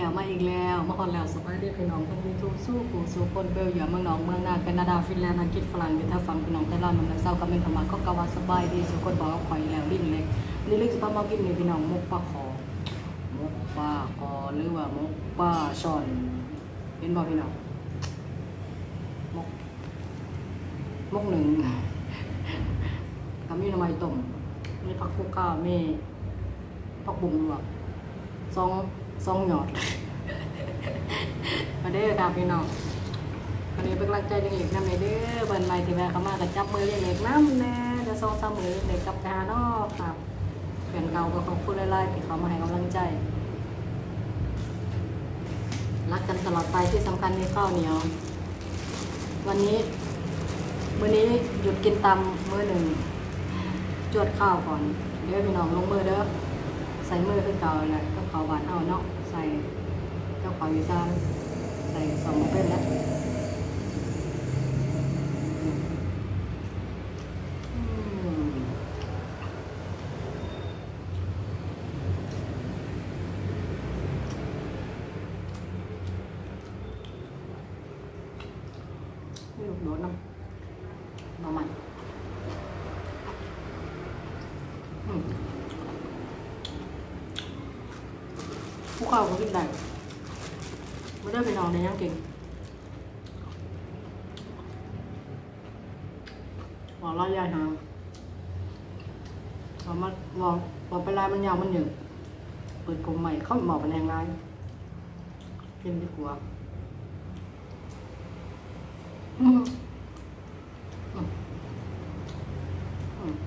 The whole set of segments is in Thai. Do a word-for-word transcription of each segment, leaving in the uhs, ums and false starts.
แล้วมาอีกแล้วมาฮอดแล้วสบายดีพี่น้องทั้งยูทูบสู้ผู้สู้คนเบลเยียมเมืองนอกเมืองนาแคนาดาฟินแลนด์อังกฤษฝรั่งอยู่ถ้าฟังพี่น้องไทยลาวมันเศร้าก็เป็นธรรมะก็กว่าสบายดีสุคนบอกว่าข่อยแล้วลิ้นเล็กลิ้นเล็กสิพามากินนี่พี่น้องมุกปลาขอมุกปลาคอหรือว่ามุกปลาช่อนเห็นบ่พี่น้องมุกมุกหนึ่งกับมีหน่อไม้ต้มมีผักคุกก้ามีผักบุ้งลวกซองซองหยอดมาเด้อครับพี่น้องวันนี้เป็นกำลังใจเด็กๆนะแม่เด้อเบิ่นใหม่ที่แม่เขามากับจับมือเด็กๆน้ำแน่จะซองซ้ำมือเด็กกับกาเนาะครับเพื่อนเก่าก็ขอบคุณหลายๆที่เขามาให้กำลังใจรักกันตลอดไปที่สำคัญมีข้าวเหนียววันนี้มื้อนี้หยุดกินตำมื้อหนึ่งจวดข้าวก่อนเด้อพี่น้องลงมือเด้อใส่มือคือเก่าเลยก็ข้าวหวานเอาเนาะใส่เจ้าข้าวอีสานใส่สองเป็นแล้วไม่ลูกโดดน้ำมาใหม่ผู้ข้าวก็กินได้ไม่ได้ไปนอนในยังกินหวานลายยายหางหวานมันหวานหวานไปลายมันยาวมันหนึ่งเปิดผมใหม่เข้าหมอเป็นแหงลายกินดีกว่าอืมอืมอืม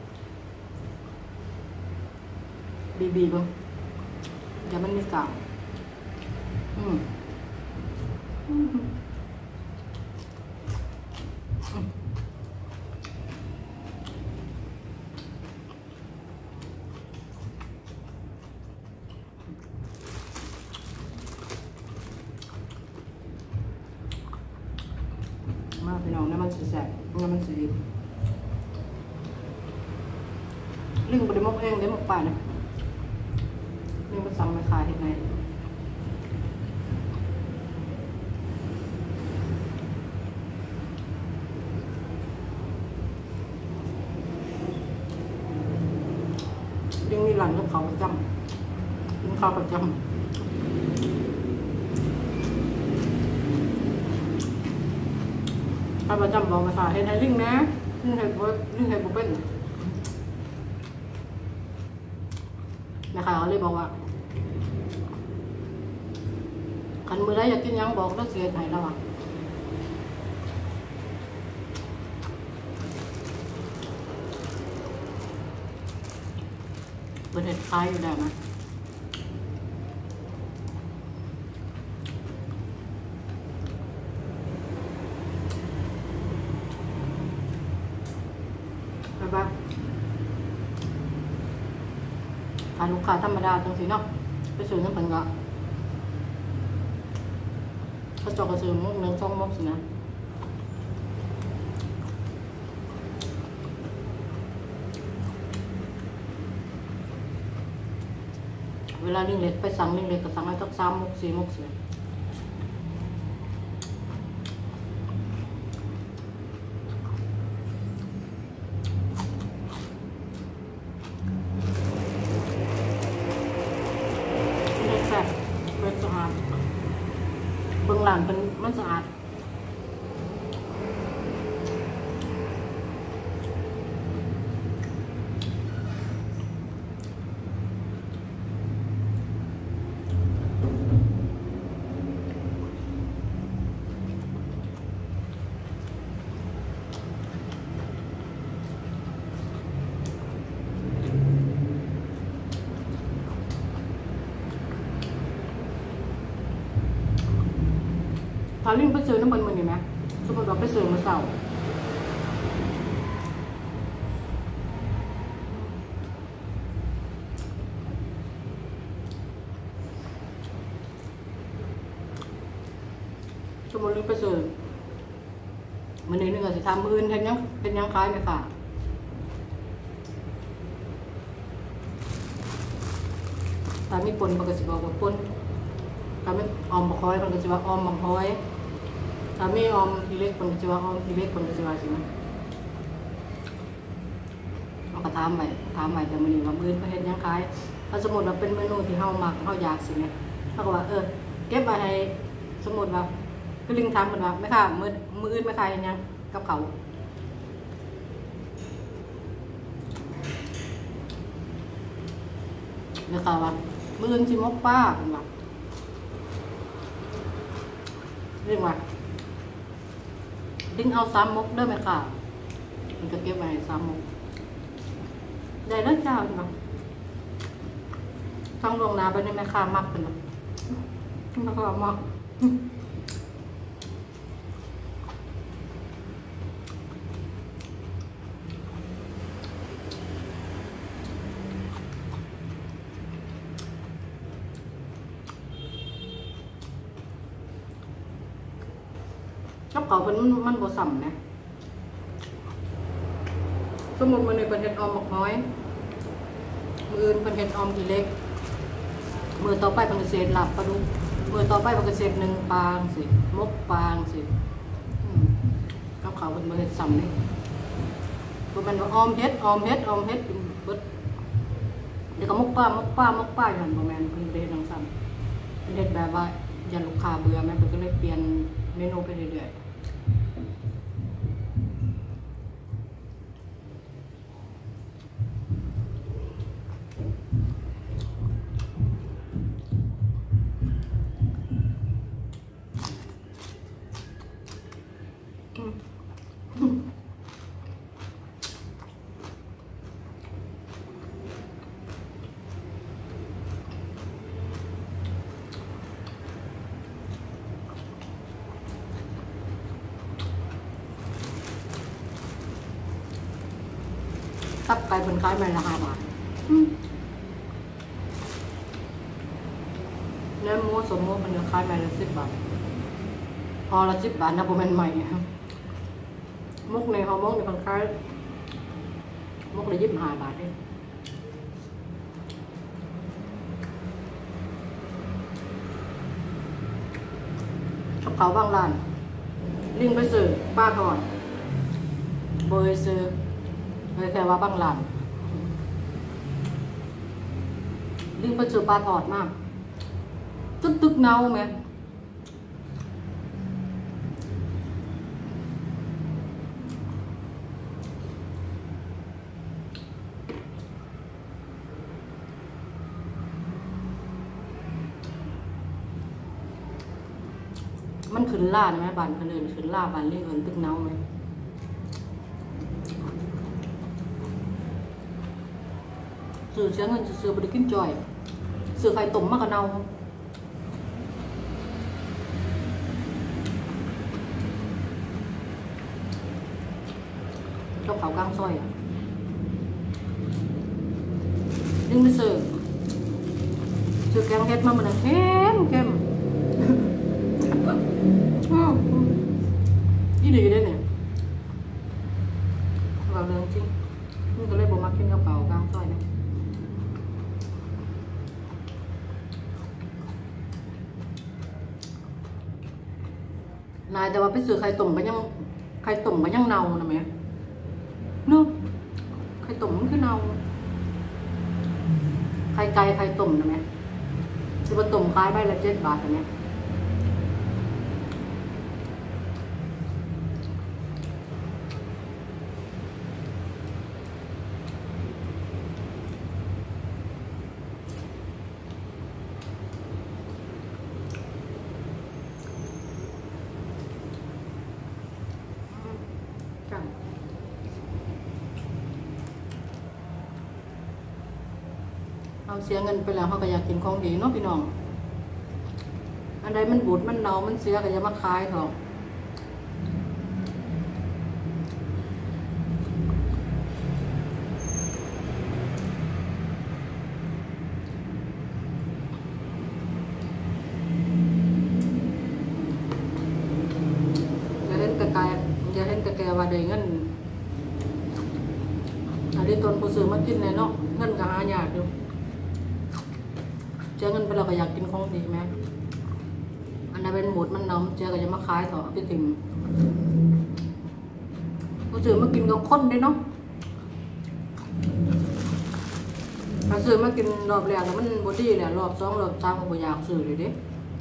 บีบีบ้างอย่ามันมีกาวอืมอืมอืมมาพี่น้องนี่มันสีแสบนี่มันสีลิงบไดมกเองได้มกป่านะลิงมันสั่งมาขายที่ไหนลิงมีหลังกับเขาประจำลิงเขาประจำข้าประจำบอกมาขายให้ไทยลิงนะลิงไทยบุลิงไทยบุเป็นนะคะเขาเลยบอกว่าขันมือได้อยากกินยังบอกแล้วเสียไทยแล้วอ่ะเป็นเห็ดคล้ายอยู่ได้ไหมไปบ้างทานลูกค้าธรรมดาจังสิเนาะไปซื้อน้ำเป็นก็เขาจอกกระซื้อมุกเนื้อช่องมุกสินะเวลาลิงเล็กไปสั่งลิงเล็กก็สั่งให้สักสามมุกสี่มุกสิเบื้องหลังเป็นมันสะอาดถ้าลิงไปซื้อน้ำมันมันอยู่ไหมสมมติว่าไปซื้อมาเสาสมมติลิงไปซื้อมันนี้นึงก็จะทำมือเห็นยังเป็นยังคล้ายไหมค่ะถ้ามีปนปกติบอกว่าปน อไม่ออมบะคอยมันก็จะว่าออมบะคอยถ้าไม่ออมทีเล็กมันก็จะว่าออมทีเล็กมันก็จะว่าสิมันเอาก็ถามไปถามไปแต่มันนี่ว่ามื้อประเทศยังขายถ้าสมมติว่าเป็นเมนูที่เฮามักเฮาอยากสิเนี่ยเขาก็ว่าเออเก็บไว้ให้สมมติว่าคือลิงทำเหมือนว่าไม่ค่ะมื้อมื้ออื่นไม่ขายยังกับเขาเดี๋ยวเขาว่ามื้ออื่นสิมกป้าเป็นว่าเรียกว่าลิงเอาซ้ำมกได้ไหมค่ะมันก็เก็บไว้ให้ซ้ำมกได้แล้วเจ้าเป็นว่าทั้งลงนาไปในแม่ค้ามักเป็นว่าแล้วก็มักกับเขาเป็นมันบ่ซ้ำนะสมมติมันในเป็นเห็ดออมหมกน้อยมืออื่นเป็นเห็ดออมทีเล็กมือต่อไปเป็นเกษตรหลับปลาดุกมือต่อไปเป็นเกษตรหนึ่งปางสิมกปางสิกับเขาเป็นมือเห็ดซ้ำนี่ตัวมันว่าออมเห็ดออมเห็ดออมเห็ดเบิดเดี๋ยวก็มกป้ามกป้ามกป้าอย่างประมาณเป็นเห็ดทั้งซ้ำเป็นเห็ดแบบว่าอย่าลูกค้าเบื่อแม่เป็นก็เลยเปลี่ยนเมนูไปเรื่อยๆตับไก่เป็นขายใบละห้าบาทเนื้อหมูสมมูมันจะขายใบละสิบบาทพอละสิบบาทนะผมเป็นใหม่ครับมุกในฮอร์โมนในบางครั้งมุกละยี่สิบห้าบาทเองกับเขาบางร้านลิงไปซื้อป้าทอดเบยซื้อเลยแค่ว่าบางร้านลิงไปซื้อปลาทอดมากตึกตึกเน่าไหมมันขึ้นล่าไหมบานคนอื่นขึ้นล่าบานลิงเอิญตึกเน่าไหมซื้อเสียเงินซื้อบริกินจ่อยซื้อไข่ต้มมากกว่าเน่ากับเขากลางซอยอ่ะลิงไปซื้อซื้อแกงเห็ดมาเหมือนเข้มเข้มยี่ดีได้เนี่ยเราเรื่องจริงมันก็เลยบอกมากินกับเขากลางซอยนะนายแต่ว่าไปซื้อไข่ต้มก็ยังไข่ต้มก็ยังเน่านะแม่เนาะไข่ต้มมันคือเน่าไข่ไก่ไข่ต้มนะแม่ซื้อมาต้มขายใบละเจ็ดบาทนะแม่เอาเสียเงินไปแล้วเขาก็อยากกินของดีเนาะพี่น้องอันใดมันบูดมันเน่ามันเสียก็จะมาขายเถอะอย่าเห็นกระกายอย่าเห็นกระแกว่าได้เงินอันนี้ตนผู้ซื้อมากินเลยเนาะเงินก็หายากอยู่เจอเงินไปเราก็อยากกินของดีไหมนั้นเป็นหมดมันน้ำเจอก็จะมาขายต่อพี่ติ๋มผู้ซื้อมากินกับคนได้เนาะถ้าซื้อมากินรอบแรกแล้วมันบอดี้แหละรอบสองรอบสามก็บ่อยากซื้อเลยเด้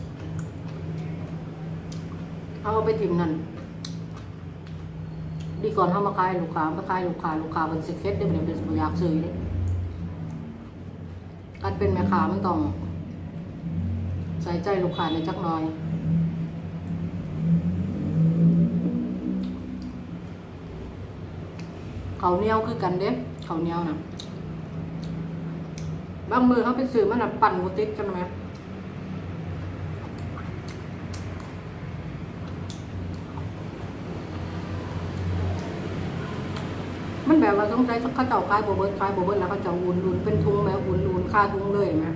เอาไปถิ่มนั่นดีก่อนเขามาขายลูกค้ามาขายลูกค้าลูกค้าเป็นสิเคสได้เป็นเป็นบ่อยากซื้อเด้การเป็นแม่ค้ามันต้องใส่ใจลูกค้าในจักหน่อยเขาเหนียวคือกันเด้เขาเหนียวนะบางมือเขาไปซื้อมันปั่นกุติดกันไหมมันแบบว่าต้องใช้ข้าวเจ้าคล้ายโบเบิร์ตคล้ายโบเบิร์ตแล้วเขาจะอุ่นอุ่นเป็นทุงแบบอุ่นอุ่นค่าทุงเลยไหม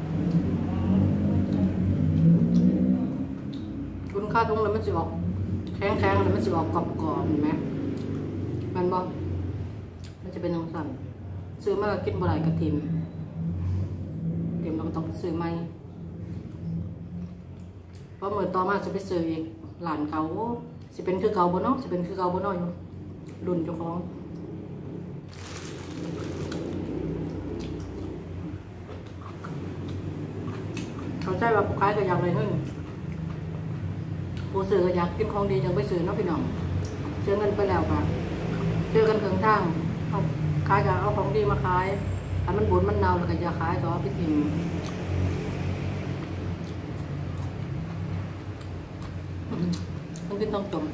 อุ่นค่าทุงแล้วมันจะออกแข็งแข็งแล้วมันจะออกกรอบกรอบเห็นไหมมันบอกมันจะเป็นน้ำสั่นซื้อมาแล้วกินบ่ได้กระถิ่นเดี๋ยวเราต้องซื้อใหม่เพราะเมื่อต่อมาจะไปซื้ออีกหลานเก่าจะเป็นคือเก่าบ่เนาะจะเป็นคือเก่าบ่เนาะอยู่รุ่นเจ้าของเขาใจว่าผู้ขายก็อยากเลยเงินผู้ซื้อก็อยากกินของดีจังไปซื้อเนาะพี่น้องเจอเงินไปแล้วค่ะเจอกันเคืองทางเอาขายกับเอาของดีมาขายถ้ามันบุญมันเน่าแล้วก็จะขายต่อพี่ทิมต้องกินต้องจม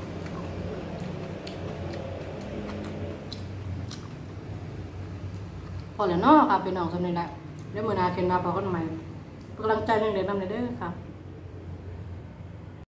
พอแล้วเนาะค่ะพี่น้องสำเร็จแล้วเดี๋ยวมือนาเคนมาพอกันใหม่กำลังใจหนึ่งเด็กนำเลยเด้อค่ะ